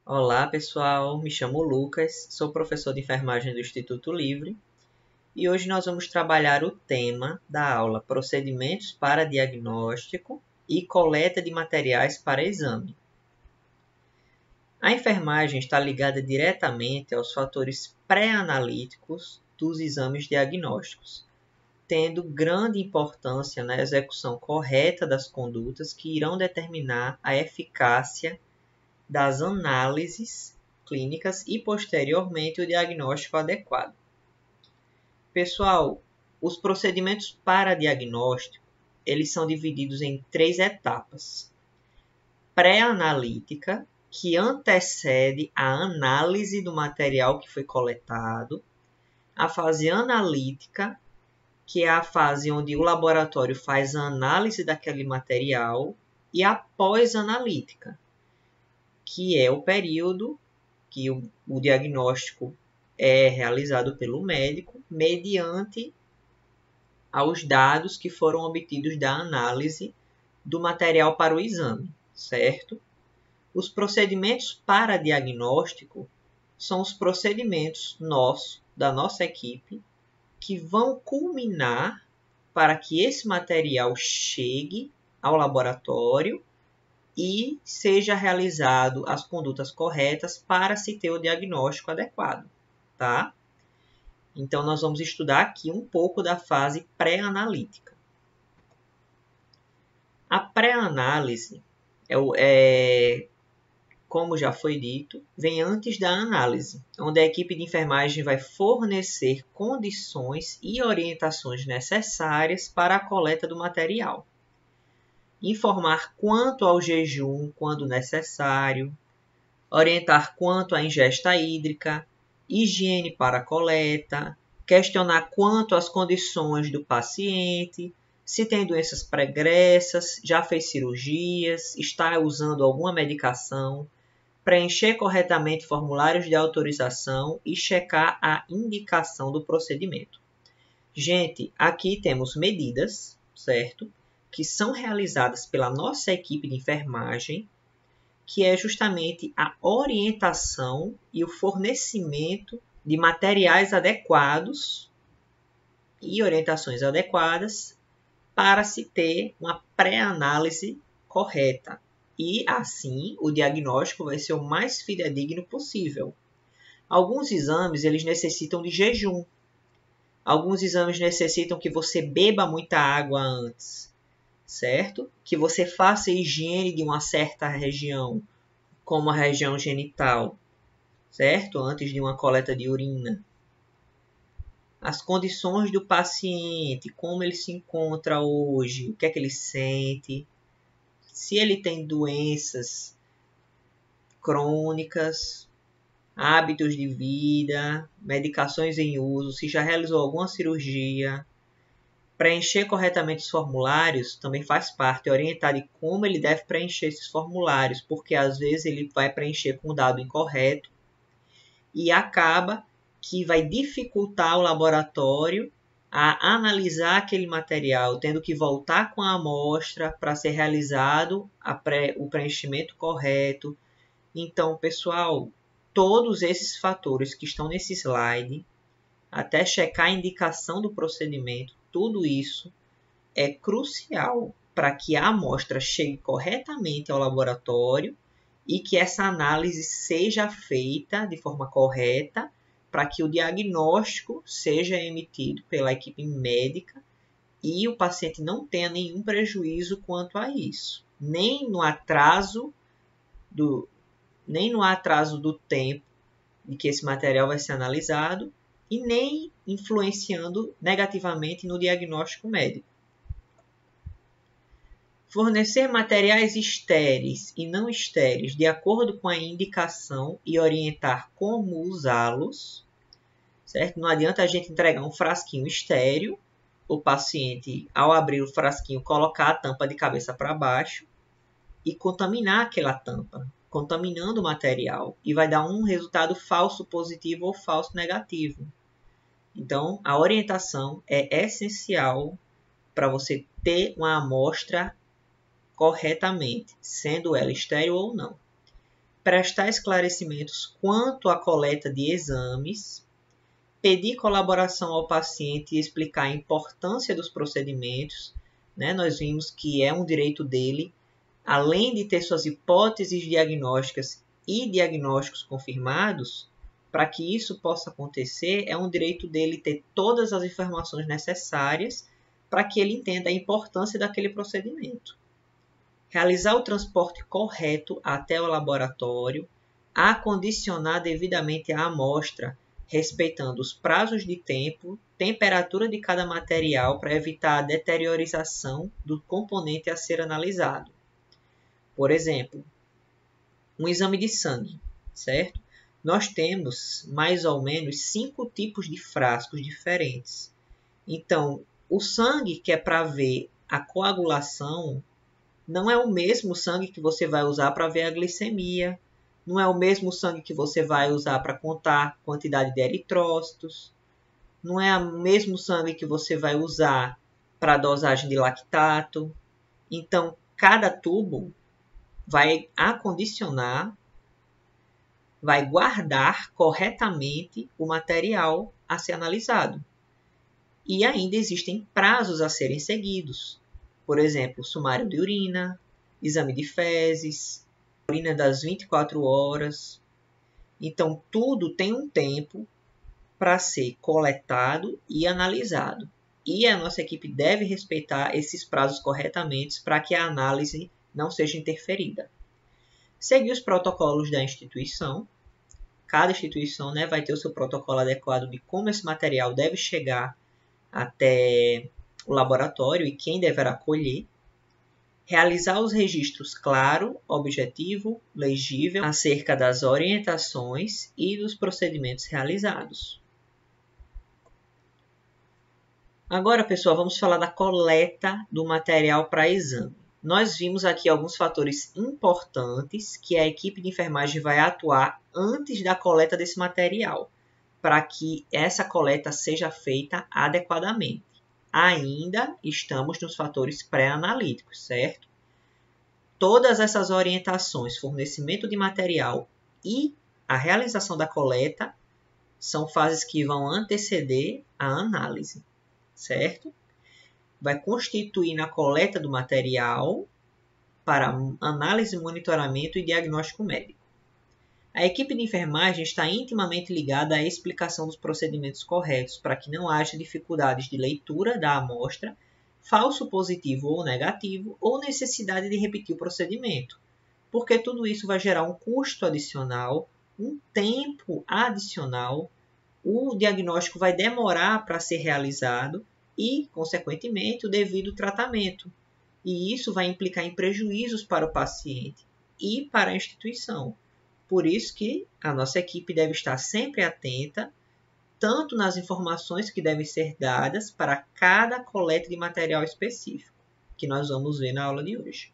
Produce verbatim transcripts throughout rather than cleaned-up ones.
Olá pessoal, me chamo Lucas, sou professor de enfermagem do Instituto Livre e hoje nós vamos trabalhar o tema da aula Procedimentos para Diagnóstico e Coleta de Materiais para Exame. A enfermagem está ligada diretamente aos fatores pré-analíticos dos exames diagnósticos, tendo grande importância na execução correta das condutas que irão determinar a eficácia das análises clínicas e, posteriormente, o diagnóstico adequado. Pessoal, os procedimentos para diagnóstico, eles são divididos em três etapas. Pré-analítica, que antecede a análise do material que foi coletado. A fase analítica, que é a fase onde o laboratório faz a análise daquele material. E a pós-analítica, que é o período que o, o diagnóstico é realizado pelo médico mediante aos dados que foram obtidos da análise do material para o exame, certo? Os procedimentos para diagnóstico são os procedimentos nossos, da nossa equipe, que vão culminar para que esse material chegue ao laboratório e seja realizado as condutas corretas para se ter o diagnóstico adequado, tá? Então, nós vamos estudar aqui um pouco da fase pré-analítica. A pré-análise, é, é, como já foi dito, vem antes da análise, onde a equipe de enfermagem vai fornecer condições e orientações necessárias para a coleta do material. Informar quanto ao jejum quando necessário, orientar quanto à ingesta hídrica, higiene para a coleta, questionar quanto às condições do paciente, se tem doenças pregressas, já fez cirurgias, está usando alguma medicação, preencher corretamente formulários de autorização e checar a indicação do procedimento. Gente, aqui temos medidas, certo? Que são realizadas pela nossa equipe de enfermagem, que é justamente a orientação e o fornecimento de materiais adequados e orientações adequadas para se ter uma pré-análise correta. E, assim, o diagnóstico vai ser o mais fidedigno possível. Alguns exames eles necessitam de jejum. Alguns exames necessitam que você beba muita água antes, certo? Que você faça higiene de uma certa região, como a região genital, certo? Antes de uma coleta de urina. As condições do paciente, como ele se encontra hoje, o que é que ele sente, se ele tem doenças crônicas, hábitos de vida, medicações em uso, se já realizou alguma cirurgia. Preencher corretamente os formulários também faz parte, orientar de como ele deve preencher esses formulários, porque às vezes ele vai preencher com o dado incorreto e acaba que vai dificultar o laboratório a analisar aquele material, tendo que voltar com a amostra para ser realizado a pré, o preenchimento correto. Então, pessoal, todos esses fatores que estão nesse slide, até checar a indicação do procedimento, tudo isso é crucial para que a amostra chegue corretamente ao laboratório e que essa análise seja feita de forma correta para que o diagnóstico seja emitido pela equipe médica e o paciente não tenha nenhum prejuízo quanto a isso, nem no atraso do, nem no atraso do tempo de que esse material vai ser analisado e nem influenciando negativamente no diagnóstico médico. Fornecer materiais estéreis e não estéreis de acordo com a indicação e orientar como usá-los, certo? Não adianta a gente entregar um frasquinho estéril, o paciente, ao abrir o frasquinho, colocar a tampa de cabeça para baixo e contaminar aquela tampa, contaminando o material, e vai dar um resultado falso positivo ou falso negativo. Então, a orientação é essencial para você ter uma amostra corretamente, sendo ela estéril ou não. prestar esclarecimentos quanto à coleta de exames, pedir colaboração ao paciente e explicar a importância dos procedimentos, né? Nós vimos que é um direito dele, além de ter suas hipóteses diagnósticas e diagnósticos confirmados, para que isso possa acontecer, é um direito dele ter todas as informações necessárias para que ele entenda a importância daquele procedimento. Realizar o transporte correto até o laboratório, acondicionar devidamente a amostra, respeitando os prazos de tempo, temperatura de cada material para evitar a deteriorização do componente a ser analisado. Por exemplo, um exame de sangue, certo? Nós temos mais ou menos cinco tipos de frascos diferentes. Então, o sangue que é para ver a coagulação não é o mesmo sangue que você vai usar para ver a glicemia, não é o mesmo sangue que você vai usar para contar a quantidade de eritrócitos, não é o mesmo sangue que você vai usar para a dosagem de lactato. Então, cada tubo vai acondicionar, vai guardar corretamente o material a ser analisado. E ainda existem prazos a serem seguidos. Por exemplo, sumário de urina, exame de fezes, urina das vinte e quatro horas. Então, tudo tem um tempo para ser coletado e analisado. E a nossa equipe deve respeitar esses prazos corretamente para que a análise não seja interferida. Seguir os protocolos da instituição. Cada instituição, né, vai ter o seu protocolo adequado de como esse material deve chegar até o laboratório e quem deverá colher. Realizar os registros claro, objetivo, legível acerca das orientações e dos procedimentos realizados. Agora, pessoal, vamos falar da coleta do material para exame. Nós vimos aqui alguns fatores importantes que a equipe de enfermagem vai atuar antes da coleta desse material, para que essa coleta seja feita adequadamente. Ainda estamos nos fatores pré-analíticos, certo? Todas essas orientações, fornecimento de material e a realização da coleta são fases que vão anteceder a análise, certo? Vai constituir na coleta do material para análise, monitoramento e diagnóstico médico. A equipe de enfermagem está intimamente ligada à explicação dos procedimentos corretos para que não haja dificuldades de leitura da amostra, falso positivo ou negativo, ou necessidade de repetir o procedimento, porque tudo isso vai gerar um custo adicional, um tempo adicional, o diagnóstico vai demorar para ser realizado e, consequentemente, o devido tratamento. E isso vai implicar em prejuízos para o paciente e para a instituição. Por isso que a nossa equipe deve estar sempre atenta, tanto nas informações que devem ser dadas para cada coleta de material específico, que nós vamos ver na aula de hoje.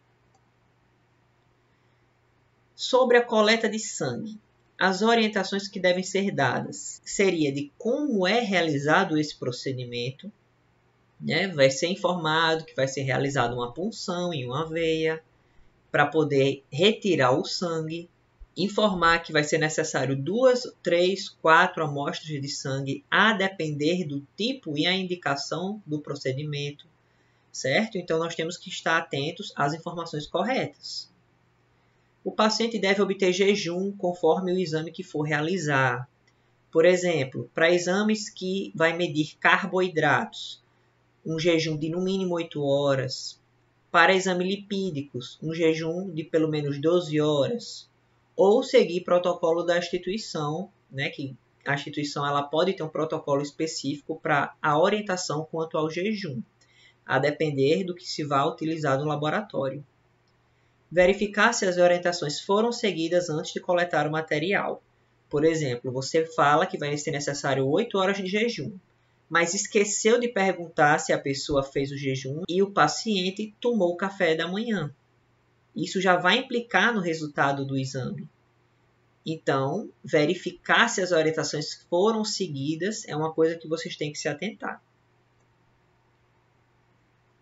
Sobre a coleta de sangue, as orientações que devem ser dadas seria de como é realizado esse procedimento, né? Vai ser informado que vai ser realizada uma punção em uma veia para poder retirar o sangue, informar que vai ser necessário duas, três, quatro amostras de sangue a depender do tipo e a indicação do procedimento, certo? Então, nós temos que estar atentos às informações corretas. O paciente deve obter jejum conforme o exame que for realizar. Por exemplo, para exames que vai medir carboidratos, um jejum de no mínimo oito horas. Para exames lipídicos, um jejum de pelo menos doze horas. Ou seguir protocolo da instituição, né, que a instituição ela pode ter um protocolo específico para a orientação quanto ao jejum, a depender do que se vai utilizar no laboratório. Verificar se as orientações foram seguidas antes de coletar o material. Por exemplo, você fala que vai ser necessário oito horas de jejum, mas esqueceu de perguntar se a pessoa fez o jejum e o paciente tomou o café da manhã. Isso já vai implicar no resultado do exame. Então, verificar se as orientações foram seguidas é uma coisa que vocês têm que se atentar.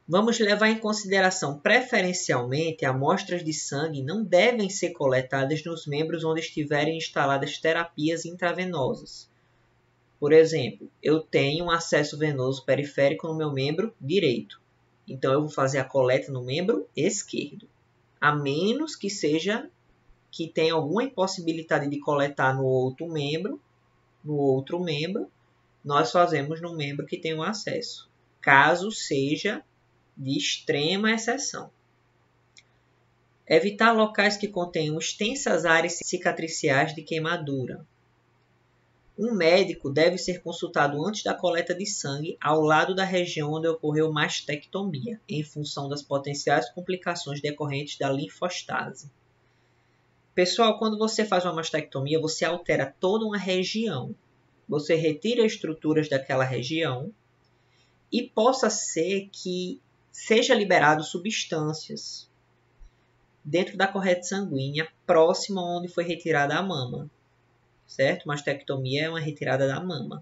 Vamos levar em consideração, preferencialmente, amostras de sangue não devem ser coletadas nos membros onde estiverem instaladas terapias intravenosas. Por exemplo, eu tenho um acesso venoso periférico no meu membro direito. Então, eu vou fazer a coleta no membro esquerdo. A menos que seja que tenha alguma impossibilidade de coletar no outro membro, no outro membro, nós fazemos no membro que tem o acesso. Caso seja de extrema exceção. Evitar locais que contenham extensas áreas cicatriciais de queimadura. Um médico deve ser consultado antes da coleta de sangue ao lado da região onde ocorreu mastectomia, em função das potenciais complicações decorrentes da linfostase. Pessoal, quando você faz uma mastectomia, você altera toda uma região. Você retira estruturas daquela região e possa ser que seja liberado substâncias dentro da corrente sanguínea próxima onde foi retirada a mama, certo? Mastectomia é uma retirada da mama.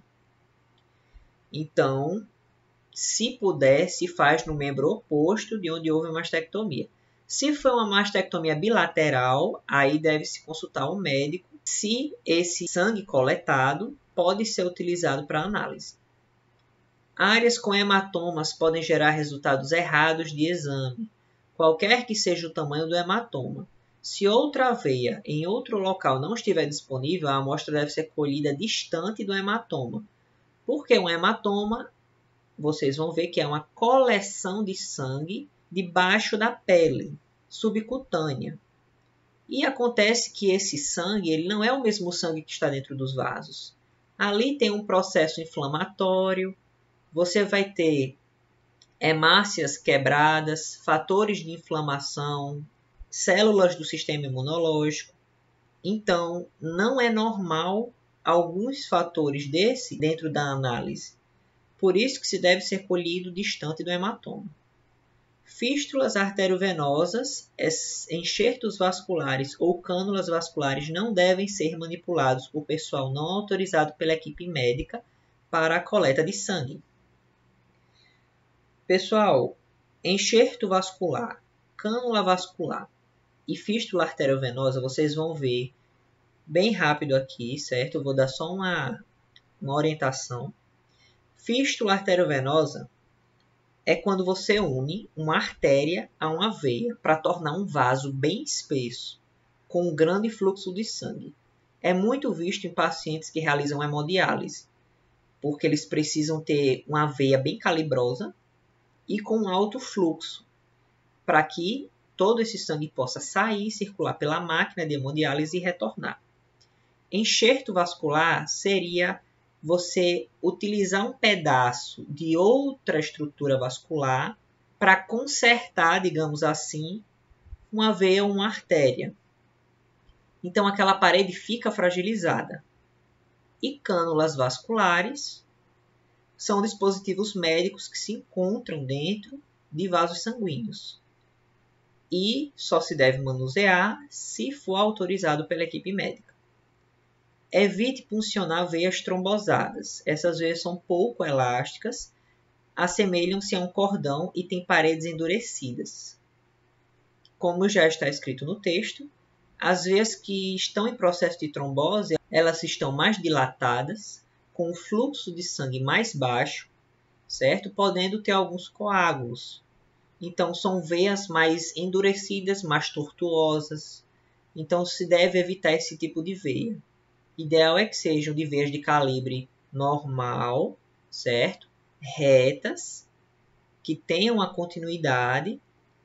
Então, se puder, se faz no membro oposto de onde houve a mastectomia. Se for uma mastectomia bilateral, aí deve-se consultar um médico se esse sangue coletado pode ser utilizado para análise. Áreas com hematomas podem gerar resultados errados de exame, qualquer que seja o tamanho do hematoma. Se outra veia em outro local não estiver disponível, a amostra deve ser colhida distante do hematoma. Porque um hematoma, vocês vão ver que é uma coleção de sangue debaixo da pele subcutânea. E acontece que esse sangue ele não é o mesmo sangue que está dentro dos vasos. Ali tem um processo inflamatório. Você vai ter hemácias quebradas, fatores de inflamação, células do sistema imunológico. Então, não é normal alguns fatores desse dentro da análise. Por isso que se deve ser colhido distante do hematoma. Fístulas arteriovenosas, enxertos vasculares ou cânulas vasculares não devem ser manipulados por pessoal não autorizado pela equipe médica para a coleta de sangue. Pessoal, enxerto vascular, cânula vascular e fístula arteriovenosa, vocês vão ver bem rápido aqui, certo? Eu vou dar só uma, uma orientação. Fístula arteriovenosa é quando você une uma artéria a uma veia para tornar um vaso bem espesso, com um grande fluxo de sangue. É muito visto em pacientes que realizam hemodiálise, porque eles precisam ter uma veia bem calibrosa e com alto fluxo, para que todo esse sangue possa sair, circular pela máquina de hemodiálise e retornar. Enxerto vascular seria você utilizar um pedaço de outra estrutura vascular para consertar, digamos assim, uma veia ou uma artéria. Então, aquela parede fica fragilizada. E cânulas vasculares são dispositivos médicos que se encontram dentro de vasos sanguíneos. E só se deve manusear se for autorizado pela equipe médica. Evite puncionar veias trombosadas. Essas veias são pouco elásticas, assemelham-se a um cordão e têm paredes endurecidas. Como já está escrito no texto, as veias que estão em processo de trombose, elas estão mais dilatadas, com o fluxo de sangue mais baixo, certo? Podendo ter alguns coágulos. Então, são veias mais endurecidas, mais tortuosas. Então, se deve evitar esse tipo de veia. Ideal é que sejam de veias de calibre normal, certo? Retas, que tenham a continuidade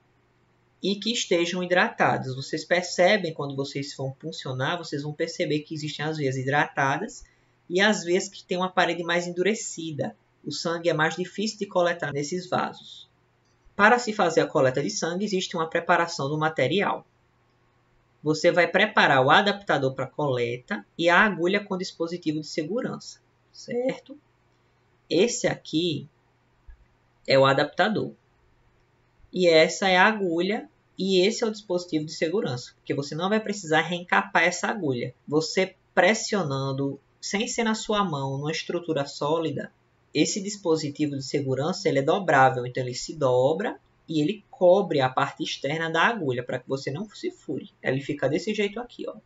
e que estejam hidratadas. Vocês percebem, quando vocês vão puncionar, vocês vão perceber que existem as veias hidratadas e as veias que têm uma parede mais endurecida. O sangue é mais difícil de coletar nesses vasos. Para se fazer a coleta de sangue, existe uma preparação do material. Você vai preparar o adaptador para coleta e a agulha com dispositivo de segurança, certo? Esse aqui é o adaptador. E essa é a agulha e esse é o dispositivo de segurança, porque você não vai precisar reencapar essa agulha. Você pressionando, sem ser na sua mão, numa estrutura sólida, esse dispositivo de segurança ele é dobrável, então ele se dobra e ele cobre a parte externa da agulha para que você não se fure. Ele fica desse jeito aqui, ó.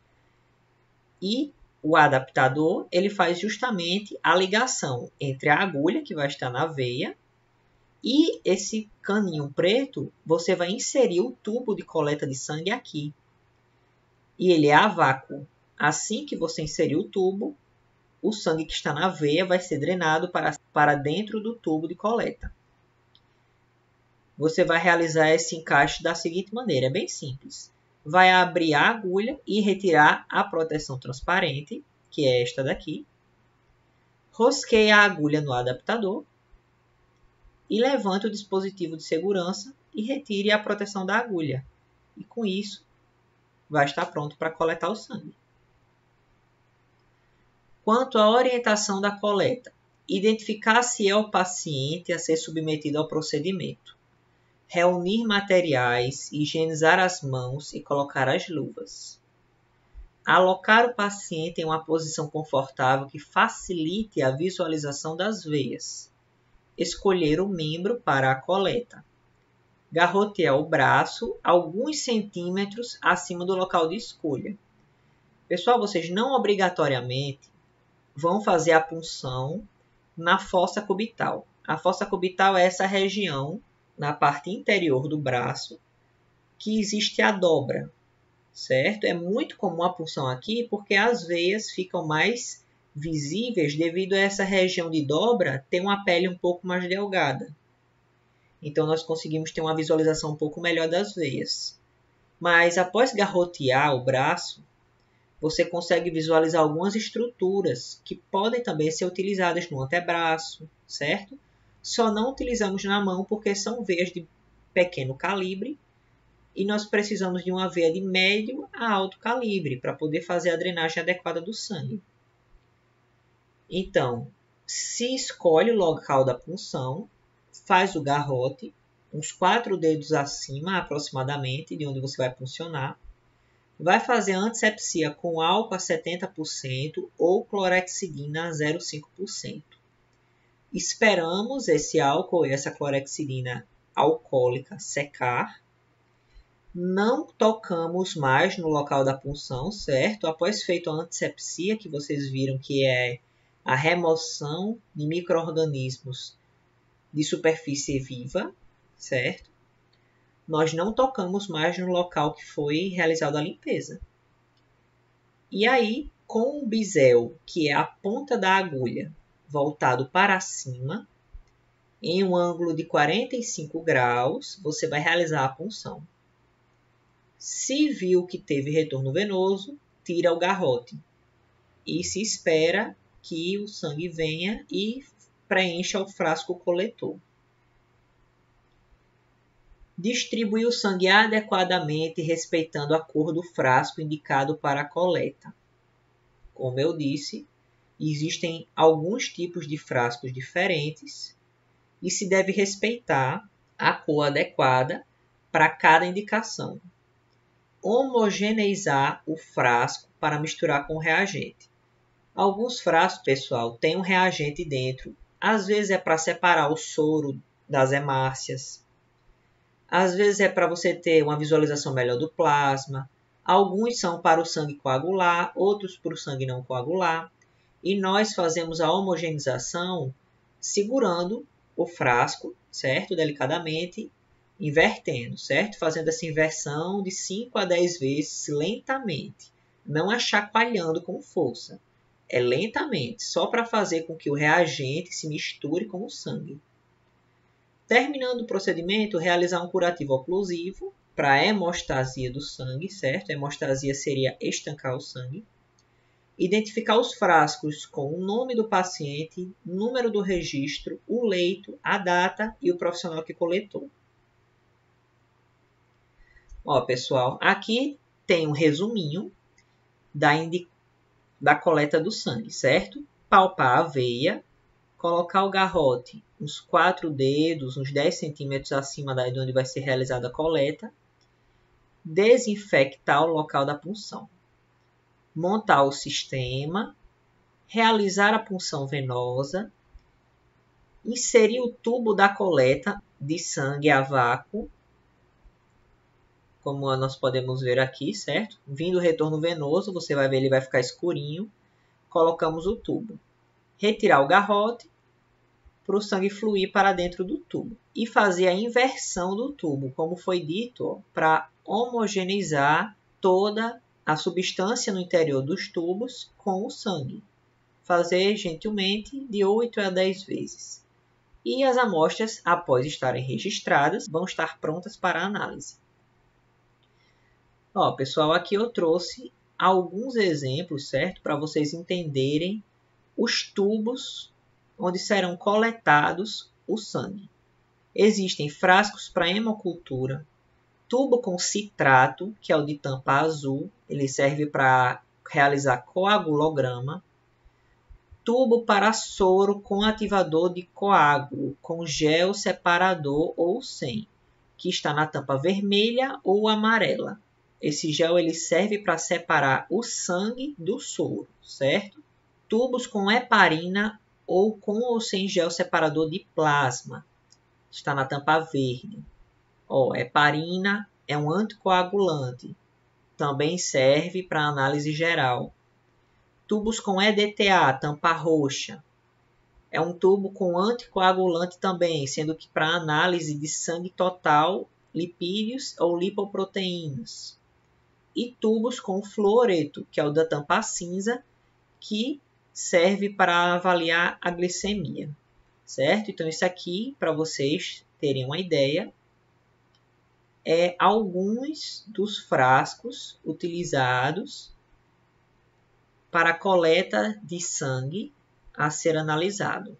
E o adaptador ele faz justamente a ligação entre a agulha que vai estar na veia e esse caninho preto. Você vai inserir o tubo de coleta de sangue aqui e ele é a vácuo. Assim que você inserir o tubo, o sangue que está na veia vai ser drenado para, para dentro do tubo de coleta. Você vai realizar esse encaixe da seguinte maneira, é bem simples. Vai abrir a agulha e retirar a proteção transparente, que é esta daqui. Rosqueia a agulha no adaptador e levante o dispositivo de segurança e retire a proteção da agulha. E com isso, vai estar pronto para coletar o sangue. Quanto à orientação da coleta, identificar se é o paciente a ser submetido ao procedimento. Reunir materiais, higienizar as mãos e colocar as luvas. Alocar o paciente em uma posição confortável que facilite a visualização das veias. Escolher o membro para a coleta. Garrotear o braço alguns centímetros acima do local de escolha. Pessoal, vocês não obrigatoriamente vão fazer a punção na fossa cubital. A fossa cubital é essa região na parte interior do braço que existe a dobra, certo? É muito comum a punção aqui porque as veias ficam mais visíveis devido a essa região de dobra ter uma pele um pouco mais delgada. Então nós conseguimos ter uma visualização um pouco melhor das veias. Mas após garrotear o braço, você consegue visualizar algumas estruturas que podem também ser utilizadas no antebraço, certo? Só não utilizamos na mão porque são veias de pequeno calibre e nós precisamos de uma veia de médio a alto calibre para poder fazer a drenagem adequada do sangue. Então, se escolhe o local da punção, faz o garrote, uns quatro dedos acima aproximadamente de onde você vai puncionar. Vai fazer a antisepsia com álcool a setenta por cento ou clorexidina a zero vírgula cinco por cento. Esperamos esse álcool e essa clorexidina alcoólica secar. Não tocamos mais no local da punção, certo? Após feito a antisepsia, que vocês viram que é a remoção de micro-organismos de superfície viva, certo? Nós não tocamos mais no local que foi realizada a limpeza. E aí, com o bisel, que é a ponta da agulha, voltado para cima, em um ângulo de quarenta e cinco graus, você vai realizar a punção. Se viu que teve retorno venoso, tira o garrote e se espera que o sangue venha e preencha o frasco coletor. Distribui o sangue adequadamente, respeitando a cor do frasco indicado para a coleta. Como eu disse, existem alguns tipos de frascos diferentes e se deve respeitar a cor adequada para cada indicação. Homogeneizar o frasco para misturar com o reagente. Alguns frascos, pessoal, têm um reagente dentro. Às vezes é para separar o soro das hemácias. Às vezes é para você ter uma visualização melhor do plasma. Alguns são para o sangue coagular, outros para o sangue não coagular. E nós fazemos a homogeneização segurando o frasco, certo? Delicadamente, invertendo, certo? Fazendo essa inversão de cinco a dez vezes lentamente. Não é chacoalhando com força. É lentamente, só para fazer com que o reagente se misture com o sangue. Terminando o procedimento, realizar um curativo oclusivo para a hemostasia do sangue, certo? A hemostasia seria estancar o sangue. Identificar os frascos com o nome do paciente, número do registro, o leito, a data e o profissional que coletou. Ó, pessoal, aqui tem um resuminho da, da coleta do sangue, certo? Palpar a veia, colocar o garrote uns quatro dedos, uns dez centímetros acima de onde vai ser realizada a coleta, desinfectar o local da punção, montar o sistema, realizar a punção venosa Inserir o tubo da coleta de sangue a vácuo, como nós podemos ver aqui, certo? Vindo o retorno venoso, você vai ver ele vai ficar escurinho. Colocamos o tubo. Retirar o garrote para o sangue fluir para dentro do tubo. E fazer a inversão do tubo, como foi dito, para homogeneizar toda a substância no interior dos tubos com o sangue. Fazer gentilmente de oito a dez vezes. E as amostras, após estarem registradas, vão estar prontas para análise. Ó, pessoal, aqui eu trouxe alguns exemplos, certo? Para vocês entenderem os tubos onde serão coletados o sangue. Existem frascos para hemocultura, tubo com citrato, que é o de tampa azul, ele serve para realizar coagulograma, tubo para soro com ativador de coágulo, com gel separador ou sem, que está na tampa vermelha ou amarela. Esse gel ele serve para separar o sangue do soro, certo? Tubos com heparina ou com ou sem gel separador de plasma. Está na tampa verde. Ó, heparina é um anticoagulante. Também serve para análise geral. Tubos com E D T A, tampa roxa. É um tubo com anticoagulante também, sendo que para análise de sangue total, lipídios ou lipoproteínas. E tubos com fluoreto, que é o da tampa cinza, que serve para avaliar a glicemia, certo? Então, isso aqui, para vocês terem uma ideia, é alguns dos frascos utilizados para a coleta de sangue a ser analisado.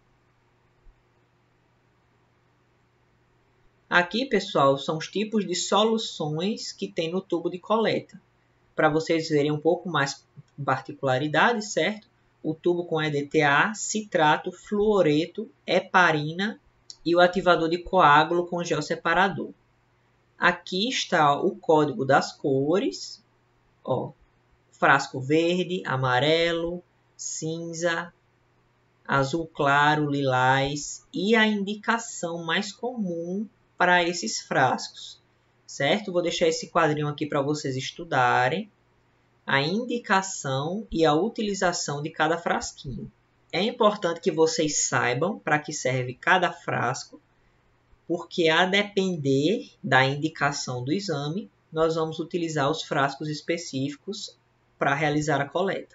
Aqui, pessoal, são os tipos de soluções que tem no tubo de coleta. Para vocês verem um pouco mais particularidade, certo? O tubo com E D T A, citrato, fluoreto, heparina e o ativador de coágulo com gel separador. Aqui está o código das cores, ó, frasco verde, amarelo, cinza, azul claro, lilás e a indicação mais comum para esses frascos, certo? Vou deixar esse quadrinho aqui para vocês estudarem a indicação e a utilização de cada frasquinho. É importante que vocês saibam para que serve cada frasco, porque a depender da indicação do exame, nós vamos utilizar os frascos específicos para realizar a coleta.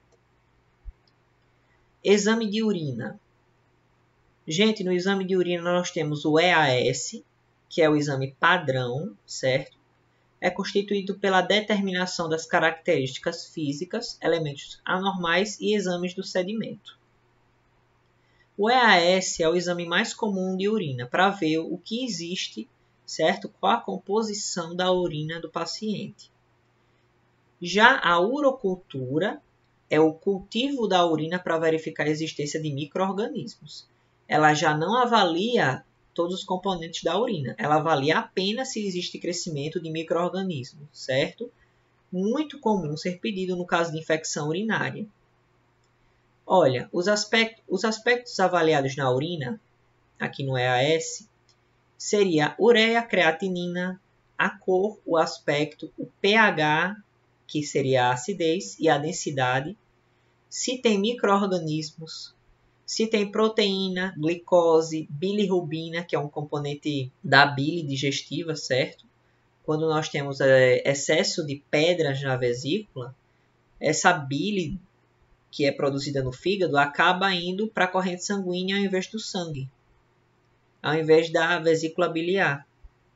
Exame de urina. Gente, no exame de urina nós temos o E A S, que é o exame padrão, certo? É constituído pela determinação das características físicas, elementos anormais e exames do sedimento. O E A S é o exame mais comum de urina para ver o que existe, certo? Qual a composição da urina do paciente. Já a urocultura é o cultivo da urina para verificar a existência de micro-organismos. Ela já não avalia todos os componentes da urina. Ela avalia apenas se existe crescimento de micro-organismos, certo? Muito comum ser pedido no caso de infecção urinária. Olha, os aspectos, os aspectos avaliados na urina, aqui no E A S, seria a ureia, creatinina, a cor, o aspecto, o pH, que seria a acidez e a densidade, se tem micro-organismos, se tem proteína, glicose, bilirrubina, que é um componente da bile digestiva, certo? Quando nós temos é, excesso de pedras na vesícula, essa bile que é produzida no fígado acaba indo para a corrente sanguínea ao invés do sangue, ao invés da vesícula biliar.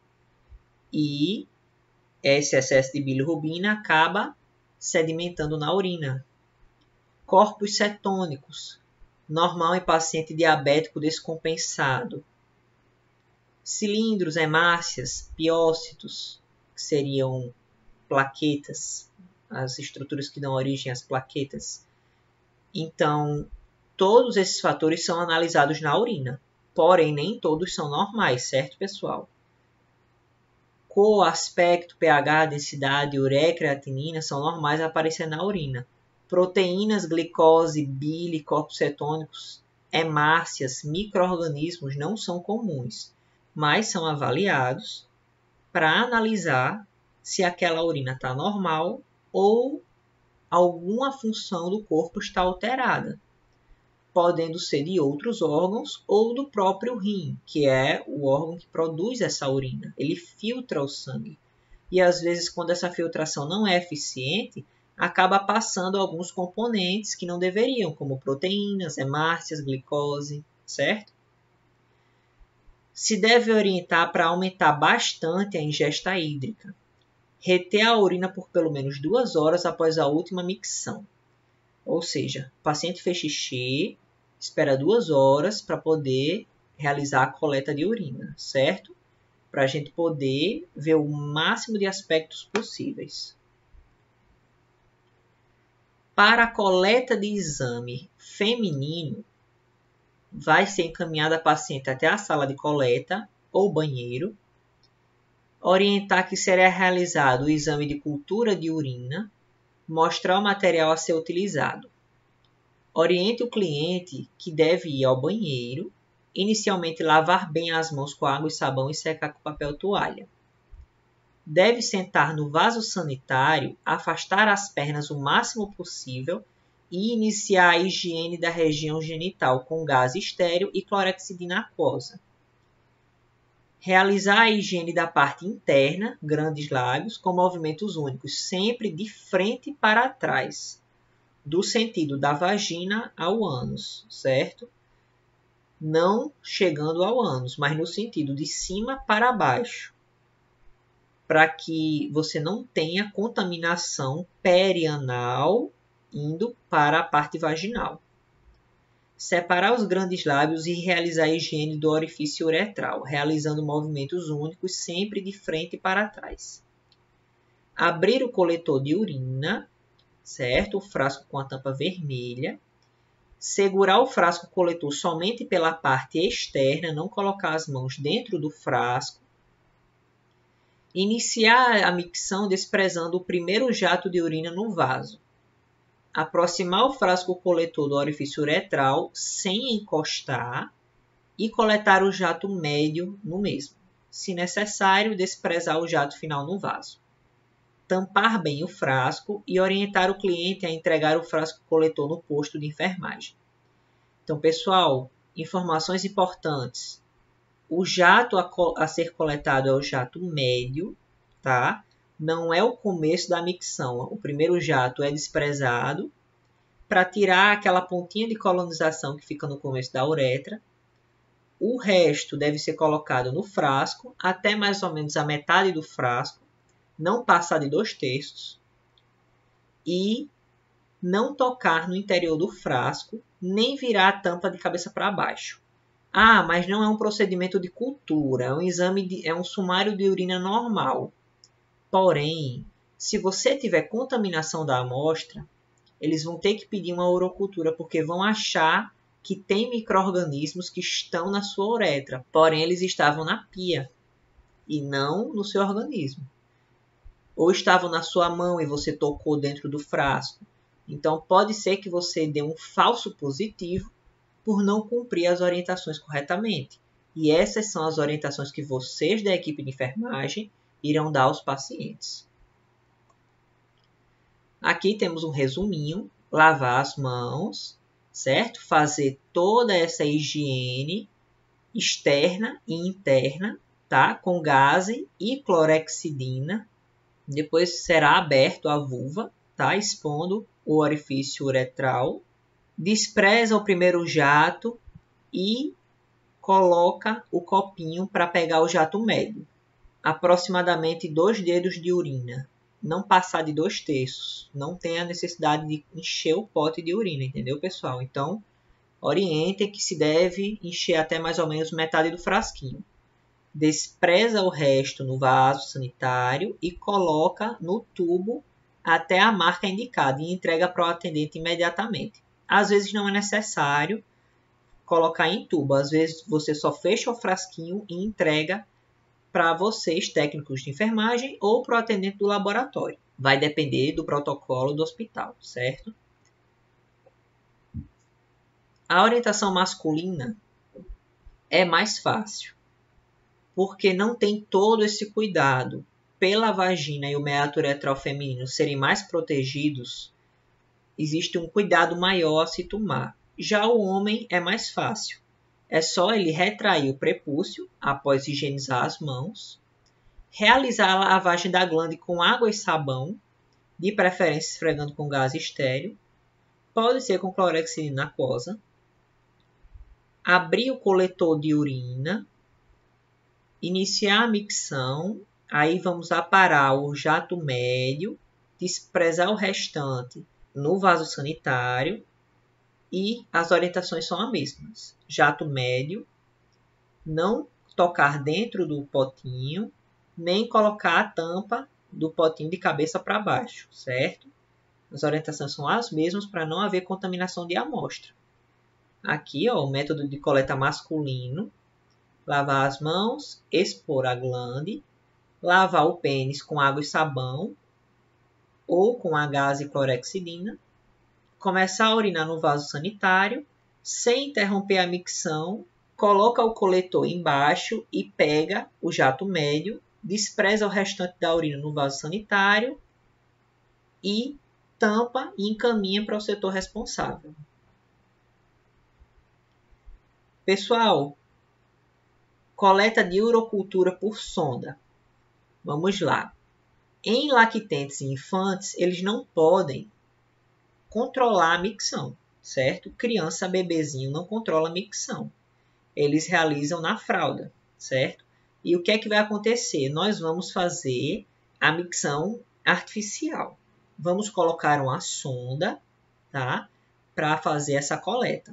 E esse excesso de bilirrubina acaba sedimentando na urina. Corpos cetônicos, normal em paciente diabético descompensado. Cilindros, hemácias, piócitos, que seriam plaquetas, as estruturas que dão origem às plaquetas. Então, todos esses fatores são analisados na urina, porém nem todos são normais, certo, pessoal? Cor, aspecto, pH, densidade, ureia e creatinina são normais a aparecer na urina. Proteínas, glicose, bile, corpos cetônicos hemácias, micro-organismos não são comuns, mas são avaliados para analisar se aquela urina está normal ou alguma função do corpo está alterada, podendo ser de outros órgãos ou do próprio rim, que é o órgão que produz essa urina. Ele filtra o sangue. E às vezes, quando essa filtração não é eficiente, acaba passando alguns componentes que não deveriam, como proteínas, hemácias, glicose, certo? Se deve orientar para aumentar bastante a ingesta hídrica. Reter a urina por pelo menos duas horas após a última micção. Ou seja, o paciente fez xixi, espera duas horas para poder realizar a coleta de urina, certo? Para a gente poder ver o máximo de aspectos possíveis. Para a coleta de exame feminino, vai ser encaminhada a paciente até a sala de coleta ou banheiro, orientar que será realizado o exame de cultura de urina, mostrar o material a ser utilizado. Oriente o cliente que deve ir ao banheiro, inicialmente lavar bem as mãos com água e sabão e secar com papel toalha. Deve sentar no vaso sanitário, afastar as pernas o máximo possível e iniciar a higiene da região genital com gás estéril e clorexidina aquosa. Realizar a higiene da parte interna, grandes lábios, com movimentos únicos, sempre de frente para trás, do sentido da vagina ao ânus, certo? Não chegando ao ânus, mas no sentido de cima para baixo, para que você não tenha contaminação perianal indo para a parte vaginal. Separar os grandes lábios e realizar a higiene do orifício uretral, realizando movimentos únicos sempre de frente para trás. Abrir o coletor de urina, certo? O frasco com a tampa vermelha. Segurar o frasco coletor somente pela parte externa, não colocar as mãos dentro do frasco. Iniciar a micção desprezando o primeiro jato de urina no vaso. Aproximar o frasco coletor do orifício uretral sem encostar e coletar o jato médio no mesmo. Se necessário, desprezar o jato final no vaso. Tampar bem o frasco e orientar o cliente a entregar o frasco coletor no posto de enfermagem. Então, pessoal, informações importantes. O jato a, a ser coletado é o jato médio, tá? Não é o começo da micção. O primeiro jato é desprezado para tirar aquela pontinha de colonização que fica no começo da uretra. O resto deve ser colocado no frasco até mais ou menos a metade do frasco, não passar de dois terços, e não tocar no interior do frasco, nem virar a tampa de cabeça para baixo. Ah, mas não é um procedimento de cultura, é um exame de, é um sumário de urina normal. Porém, se você tiver contaminação da amostra, eles vão ter que pedir uma urocultura, porque vão achar que tem micro-organismos que estão na sua uretra, porém eles estavam na pia e não no seu organismo. Ou estavam na sua mão e você tocou dentro do frasco. Então, pode ser que você dê um falso positivo por não cumprir as orientações corretamente. E essas são as orientações que vocês da equipe de enfermagem irão dar aos pacientes. Aqui temos um resuminho. Lavar as mãos, certo? Fazer toda essa higiene externa e interna, tá? Com gaze e clorexidina. Depois será aberto a vulva, tá? Expondo o orifício uretral. Despreza o primeiro jato e coloca o copinho para pegar o jato médio. Aproximadamente dois dedos de urina. Não passar de dois terços. Não tem a necessidade de encher o pote de urina, entendeu, pessoal? Então, orientem que se deve encher até mais ou menos metade do frasquinho. Despreza o resto no vaso sanitário e coloca no tubo até a marca indicada e entrega para o atendente imediatamente. Às vezes não é necessário colocar em tubo. Às vezes você só fecha o frasquinho e entrega para vocês, técnicos de enfermagem, ou para o atendente do laboratório. Vai depender do protocolo do hospital, certo? A orientação masculina é mais fácil, porque não tem todo esse cuidado pela vagina e o meato uretral feminino serem mais protegidos. Existe um cuidado maior a se tomar. Já o homem é mais fácil. É só ele retrair o prepúcio após higienizar as mãos, realizar a lavagem da glande com água e sabão, de preferência esfregando com gás estéril, pode ser com clorexidina aquosa, abrir o coletor de urina, iniciar a micção, aí vamos aparar o jato médio, desprezar o restante no vaso sanitário e as orientações são as mesmas. Jato médio, não tocar dentro do potinho, nem colocar a tampa do potinho de cabeça para baixo, certo? As orientações são as mesmas para não haver contaminação de amostra. Aqui, ó, o método de coleta masculino, lavar as mãos, expor a glande, lavar o pênis com água e sabão ou com a gás e clorexidina, começar a urinar no vaso sanitário, sem interromper a micção, coloca o coletor embaixo e pega o jato médio, despreza o restante da urina no vaso sanitário e tampa e encaminha para o setor responsável. Pessoal, coleta de urocultura por sonda. Vamos lá. Em lactentes e infantes, eles não podem controlar a micção, certo? Criança, bebezinho não controla a micção. Eles realizam na fralda, certo? E o que é que vai acontecer? Nós vamos fazer a micção artificial. Vamos colocar uma sonda, tá? Para fazer essa coleta.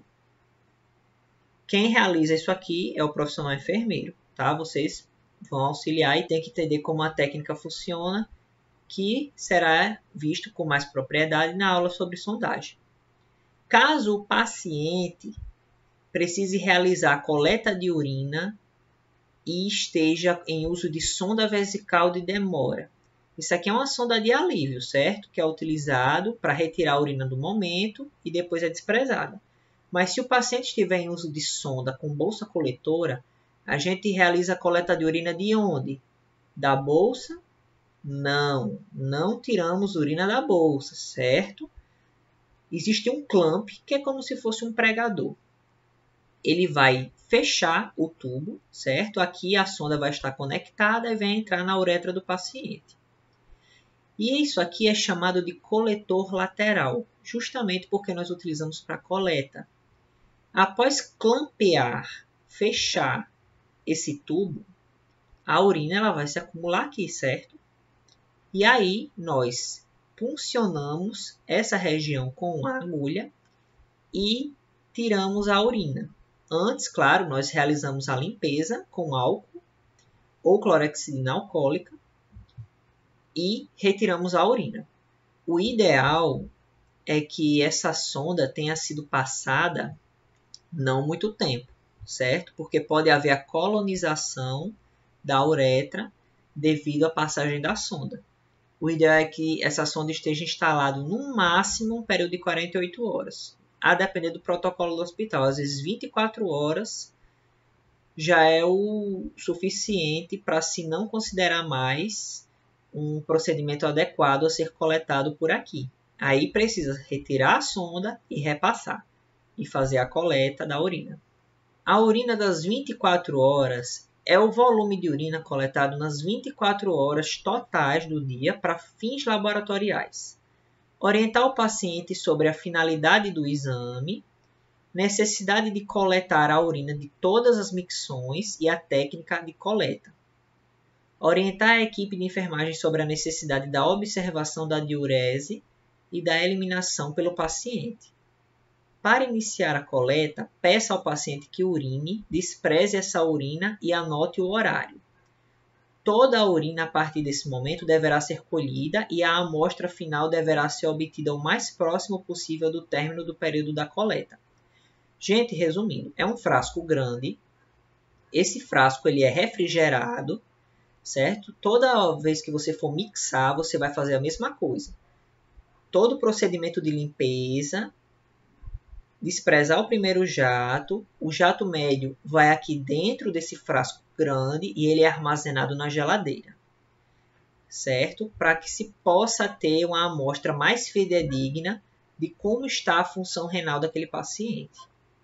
Quem realiza isso aqui é o profissional enfermeiro, tá? Vocês vão auxiliar e tem que entender como a técnica funciona, que será visto com mais propriedade na aula sobre sondagem. Caso o paciente precise realizar a coleta de urina e esteja em uso de sonda vesical de demora. Isso aqui é uma sonda de alívio, certo? Que é utilizado para retirar a urina do momento e depois é desprezada. Mas se o paciente estiver em uso de sonda com bolsa coletora, a gente realiza a coleta de urina de onde? Da bolsa? Não, não tiramos urina da bolsa, certo? Existe um clamp, que é como se fosse um pregador. Ele vai fechar o tubo, certo? Aqui a sonda vai estar conectada e vai entrar na uretra do paciente. E isso aqui é chamado de coletor lateral, justamente porque nós utilizamos para coleta. Após clampear, fechar esse tubo, a urina ela vai se acumular aqui, certo? E aí nós puncionamos essa região com uma agulha e tiramos a urina. Antes, claro, nós realizamos a limpeza com álcool ou clorexidina alcoólica e retiramos a urina. O ideal é que essa sonda tenha sido passada não muito tempo, certo? Porque pode haver a colonização da uretra devido à passagem da sonda. O ideal é que essa sonda esteja instalada no máximo um período de quarenta e oito horas. A depender do protocolo do hospital. Às vezes vinte e quatro horas já é o suficiente para se não considerar mais um procedimento adequado a ser coletado por aqui. Aí precisa retirar a sonda e repassar e fazer a coleta da urina. A urina das vinte e quatro horas é o volume de urina coletado nas vinte e quatro horas totais do dia para fins laboratoriais. Orientar o paciente sobre a finalidade do exame, necessidade de coletar a urina de todas as micções e a técnica de coleta. Orientar a equipe de enfermagem sobre a necessidade da observação da diurese e da eliminação pelo paciente. Para iniciar a coleta, peça ao paciente que urine, despreze essa urina e anote o horário. Toda a urina a partir desse momento deverá ser colhida e a amostra final deverá ser obtida o mais próximo possível do término do período da coleta. Gente, resumindo, é um frasco grande. Esse frasco ele é refrigerado, certo? Toda vez que você for mixar, você vai fazer a mesma coisa. Todo o procedimento de limpeza desprezar o primeiro jato, o jato médio vai aqui dentro desse frasco grande e ele é armazenado na geladeira, certo? Para que se possa ter uma amostra mais fidedigna de como está a função renal daquele paciente.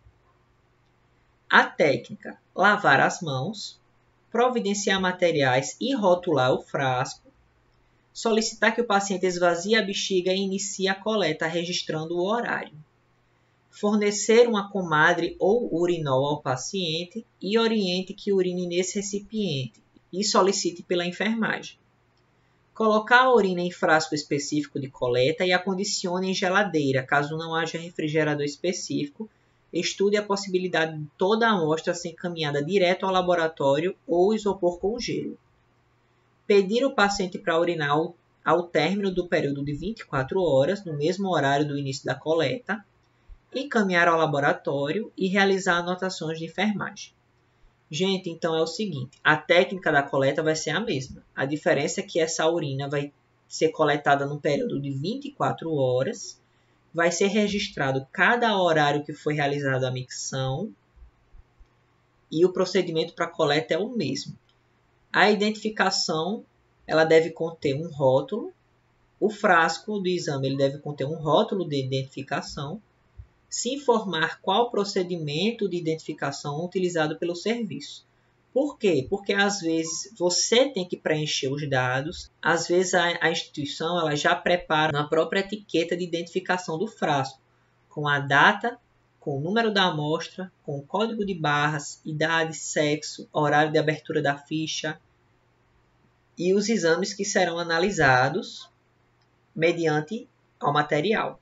A técnica: lavar as mãos, providenciar materiais e rotular o frasco, solicitar que o paciente esvazie a bexiga e inicie a coleta registrando o horário, fornecer uma comadre ou urinol ao paciente e oriente que urine nesse recipiente e solicite pela enfermagem. Colocar a urina em frasco específico de coleta e acondicione em geladeira, caso não haja refrigerador específico. Estude a possibilidade de toda a amostra ser encaminhada direto ao laboratório ou isopor com gelo. Pedir o paciente para urinar ao, ao término do período de vinte e quatro horas, no mesmo horário do início da coleta. Encaminhar ao laboratório e realizar anotações de enfermagem. Gente, então é o seguinte, a técnica da coleta vai ser a mesma. A diferença é que essa urina vai ser coletada no período de vinte e quatro horas, vai ser registrado cada horário que foi realizada a micção e o procedimento para coleta é o mesmo. A identificação, ela deve conter um rótulo, o frasco do exame ele deve conter um rótulo de identificação, se informar qual procedimento de identificação utilizado pelo serviço. Por quê? Porque às vezes você tem que preencher os dados, às vezes a, a instituição ela já prepara na própria etiqueta de identificação do frasco, com a data, com o número da amostra, com o código de barras, idade, sexo, horário de abertura da ficha e os exames que serão analisados mediante ao material.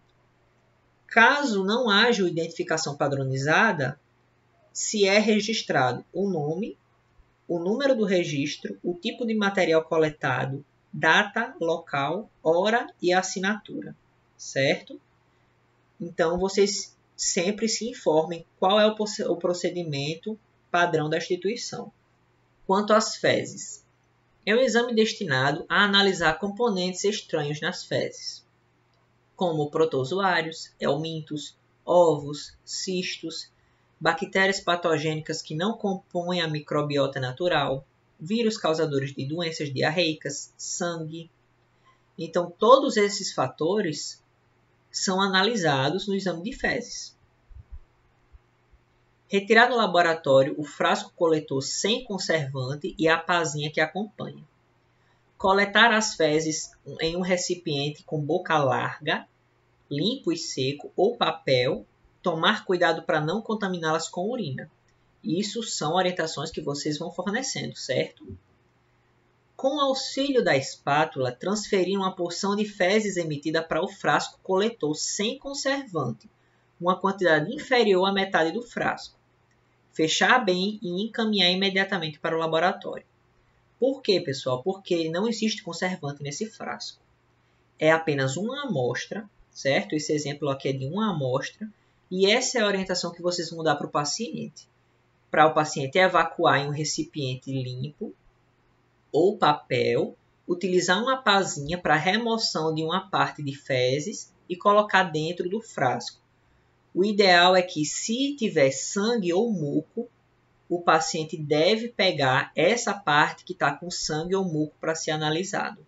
Caso não haja identificação padronizada, se é registrado o nome, o número do registro, o tipo de material coletado, data, local, hora e assinatura, certo? Então, vocês sempre se informem qual é o procedimento padrão da instituição. Quanto às fezes, é um exame destinado a analisar componentes estranhos nas fezes, como protozoários, helmintos, ovos, cistos, bactérias patogênicas que não compõem a microbiota natural, vírus causadores de doenças diarreicas, sangue. Então, todos esses fatores são analisados no exame de fezes. Retirar do laboratório o frasco coletor sem conservante e a pazinha que acompanha. Coletar as fezes em um recipiente com boca larga, limpo e seco ou papel. Tomar cuidado para não contaminá-las com urina. Isso são orientações que vocês vão fornecendo, certo? Com o auxílio da espátula, transferir uma porção de fezes emitida para o frasco coletor sem conservante, uma quantidade inferior à metade do frasco. Fechar bem e encaminhar imediatamente para o laboratório. Por quê, pessoal? Porque não existe conservante nesse frasco. É apenas uma amostra, certo? Esse exemplo aqui é de uma amostra. E essa é a orientação que vocês vão dar para o paciente. Para o paciente evacuar em um recipiente limpo ou papel, utilizar uma pazinha para remoção de uma parte de fezes e colocar dentro do frasco. O ideal é que, se tiver sangue ou muco, o paciente deve pegar essa parte que está com sangue ou muco para ser analisado.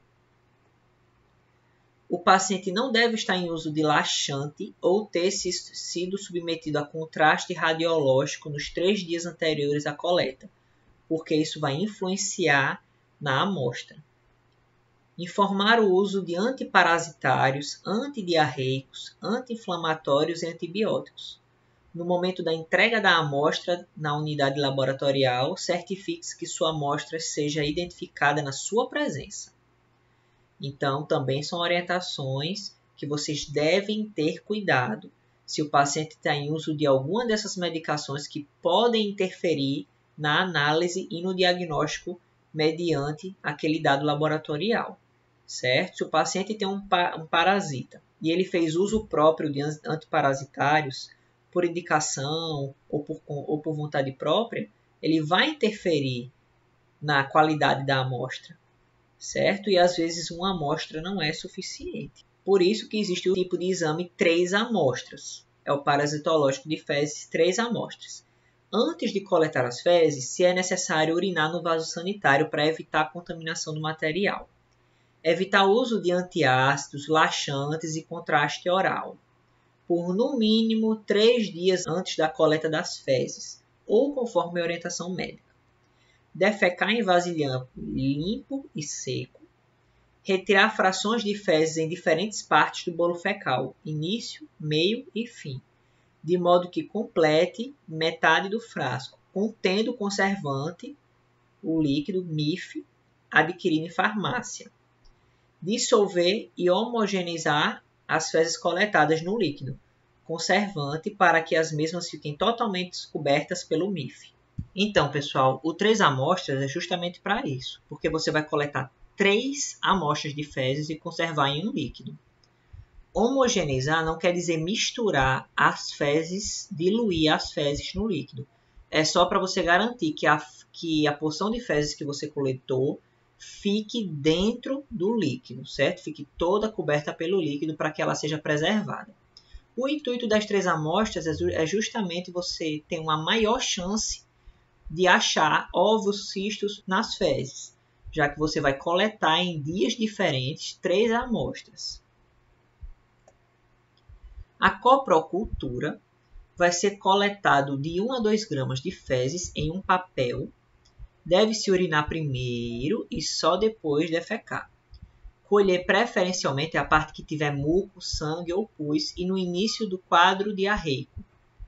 O paciente não deve estar em uso de laxante ou ter sido submetido a contraste radiológico nos três dias anteriores à coleta, porque isso vai influenciar na amostra. Informar o uso de antiparasitários, antidiarreicos, anti-inflamatórios e antibióticos. No momento da entrega da amostra na unidade laboratorial, certifique-se que sua amostra seja identificada na sua presença. Então, também são orientações que vocês devem ter cuidado se o paciente está em uso de alguma dessas medicações que podem interferir na análise e no diagnóstico mediante aquele dado laboratorial, certo? Se o paciente tem um, um parasita e ele fez uso próprio de antiparasitários por indicação ou por, ou por vontade própria, ele vai interferir na qualidade da amostra, certo? E às vezes uma amostra não é suficiente. Por isso que existe o tipo de exame três amostras. é o parasitológico de fezes, três amostras. Antes de coletar as fezes, se é necessário urinar no vaso sanitário para evitar a contaminação do material. Evitar o uso de antiácidos, laxantes e contraste oral, por no mínimo três dias antes da coleta das fezes, ou conforme a orientação médica. Defecar em vasilhame limpo e seco. Retirar frações de fezes em diferentes partes do bolo fecal, início, meio e fim, de modo que complete metade do frasco, contendo o conservante, o líquido M I F, adquirido em farmácia. Dissolver e homogeneizar as fezes coletadas no líquido conservante para que as mesmas fiquem totalmente cobertas pelo M I F. Então, pessoal, o três amostras é justamente para isso, porque você vai coletar três amostras de fezes e conservar em um líquido. Homogeneizar não quer dizer misturar as fezes, diluir as fezes no líquido. É só para você garantir que a, que a porção de fezes que você coletou fique dentro do líquido, certo? Fique toda coberta pelo líquido para que ela seja preservada. O intuito das três amostras é justamente você ter uma maior chance de achar ovos cistos nas fezes, já que você vai coletar em dias diferentes três amostras. A coprocultura vai ser coletado de um a dois gramas de fezes em um papel. Deve-se urinar primeiro e só depois defecar. Colher preferencialmente a parte que tiver muco, sangue ou pus e no início do quadro diarreico.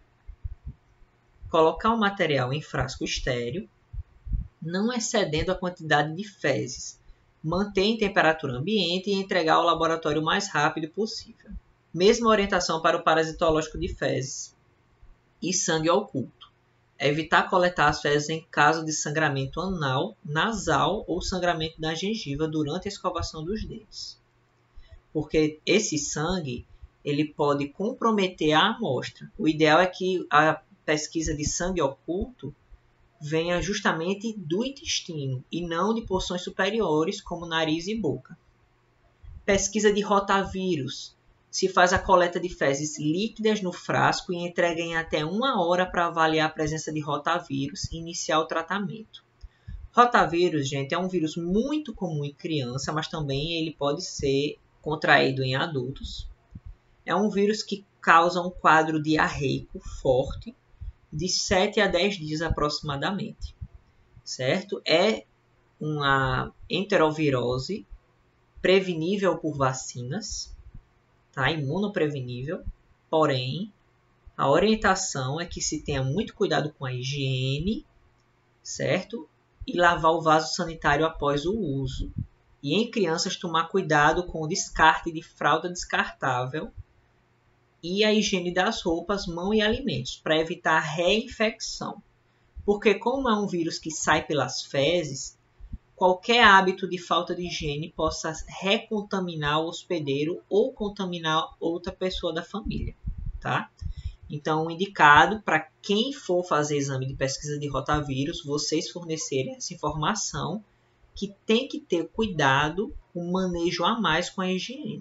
Colocar o material em frasco estéril, não excedendo a quantidade de fezes. Manter em temperatura ambiente e entregar ao laboratório o mais rápido possível. Mesma orientação para o parasitológico de fezes e sangue oculto. Evitar coletar as fezes em caso de sangramento anal, nasal ou sangramento da gengiva durante a escovação dos dentes. Porque esse sangue ele pode comprometer a amostra. O ideal é que a pesquisa de sangue oculto venha justamente do intestino e não de porções superiores como nariz e boca. Pesquisa de rotavírus. Se faz a coleta de fezes líquidas no frasco e entrega em até uma hora para avaliar a presença de rotavírus e iniciar o tratamento. Rotavírus, gente, é um vírus muito comum em criança, mas também ele pode ser contraído em adultos. É um vírus que causa um quadro diarreico forte de sete a dez dias aproximadamente, certo? É uma enterovirose prevenível por vacinas, tá? Imunoprevenível, porém, a orientação é que se tenha muito cuidado com a higiene, certo? E lavar o vaso sanitário após o uso. E em crianças, tomar cuidado com o descarte de fralda descartável e a higiene das roupas, mão e alimentos, para evitar reinfecção. Porque como é um vírus que sai pelas fezes, qualquer hábito de falta de higiene possa recontaminar o hospedeiro ou contaminar outra pessoa da família, tá? Então, indicado para quem for fazer exame de pesquisa de rotavírus, vocês fornecerem essa informação que tem que ter cuidado, um manejo a mais com a higiene.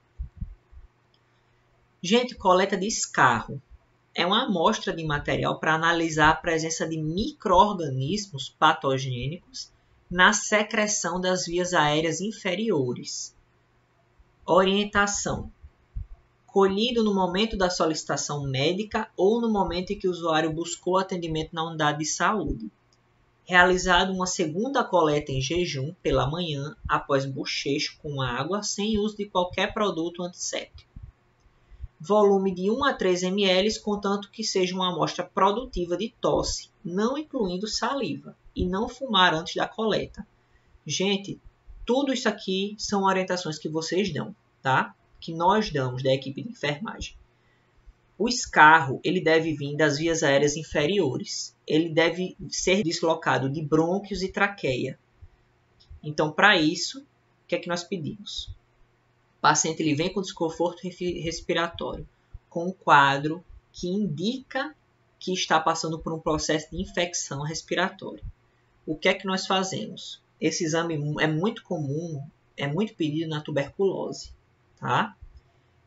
Gente, coleta de escarro é uma amostra de material para analisar a presença de micro-organismos patogênicos na secreção das vias aéreas inferiores. Orientação: colhido no momento da solicitação médica ou no momento em que o usuário buscou atendimento na unidade de saúde. Realizado uma segunda coleta em jejum pela manhã após bochecho com água sem uso de qualquer produto antisséptico. Volume de um a três mililitros, contanto que seja uma amostra produtiva de tosse, não incluindo saliva, e não fumar antes da coleta. Gente, tudo isso aqui são orientações que vocês dão, tá? Que nós damos da equipe de enfermagem. O escarro, ele deve vir das vias aéreas inferiores. Ele deve ser deslocado de brônquios e traqueia. Então, para isso, o que é que nós pedimos? O paciente ele vem com desconforto respiratório, com um quadro que indica que está passando por um processo de infecção respiratória. O que é que nós fazemos? Esse exame é muito comum, é muito pedido na tuberculose, tá?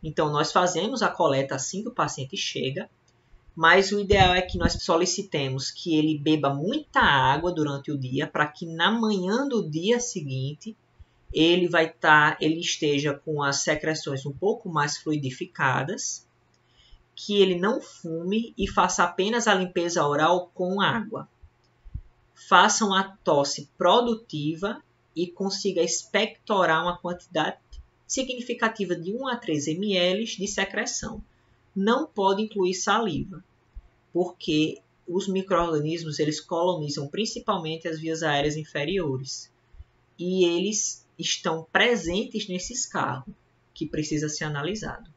Então, nós fazemos a coleta assim que o paciente chega, mas o ideal é que nós solicitemos que ele beba muita água durante o dia, para que na manhã do dia seguinte ele vai estar, ele esteja com as secreções um pouco mais fluidificadas, que ele não fume e faça apenas a limpeza oral com água. Façam a tosse produtiva e consiga expectorar uma quantidade significativa de um a três mililitros de secreção. Não pode incluir saliva, porque os micro-organismos eles colonizam principalmente as vias aéreas inferiores e eles estão presentes nesse escarro, que precisa ser analisado.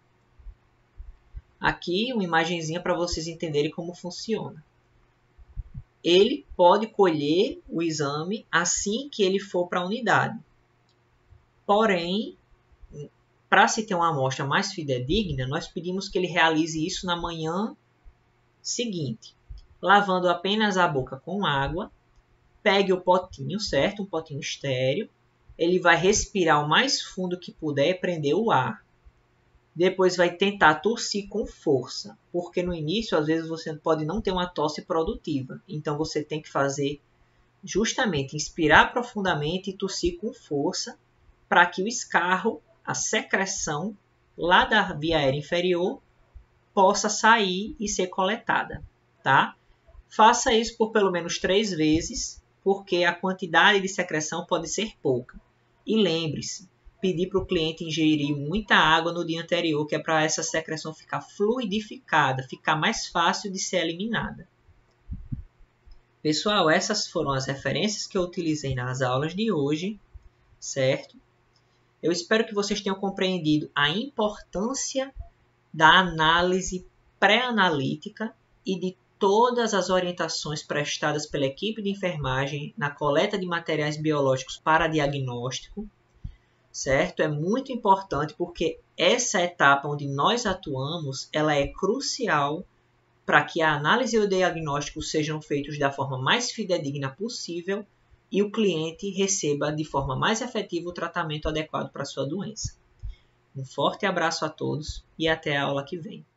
Aqui uma imagenzinha para vocês entenderem como funciona. Ele pode colher o exame assim que ele for para a unidade. Porém, para se ter uma amostra mais fidedigna, nós pedimos que ele realize isso na manhã seguinte, lavando apenas a boca com água. Pegue o potinho, certo? Um potinho estéreo. Ele vai respirar o mais fundo que puder e prender o ar. Depois vai tentar tossir com força, porque no início, às vezes, você pode não ter uma tosse produtiva. Então, você tem que fazer justamente inspirar profundamente e tossir com força para que o escarro, a secreção lá da via aérea inferior, possa sair e ser coletada, tá? Faça isso por pelo menos três vezes, porque a quantidade de secreção pode ser pouca. E lembre-se, pedir para o cliente ingerir muita água no dia anterior, que é para essa secreção ficar fluidificada, ficar mais fácil de ser eliminada. Pessoal, essas foram as referências que eu utilizei nas aulas de hoje, certo? Eu espero que vocês tenham compreendido a importância da análise pré-analítica e de todas as orientações prestadas pela equipe de enfermagem na coleta de materiais biológicos para diagnóstico, certo? É muito importante porque essa etapa onde nós atuamos, ela é crucial para que a análise e o diagnóstico sejam feitos da forma mais fidedigna possível e o cliente receba de forma mais efetiva o tratamento adequado para a sua doença. Um forte abraço a todos e até a aula que vem.